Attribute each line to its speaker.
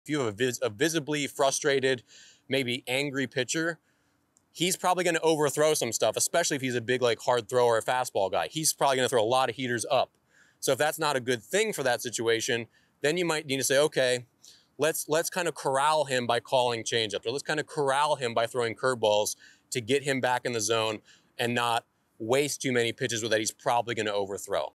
Speaker 1: If you have a visibly frustrated, maybe angry pitcher, he's probably going to overthrow some stuff, especially if he's a big, like, hard thrower or fastball guy. He's probably going to throw a lot of heaters up. So if that's not a good thing for that situation, then you might need to say, okay, let's kind of corral him by calling changeups, or let's kind of corral him by throwing curveballs to get him back in the zone and not waste too many pitches that he's probably going to overthrow.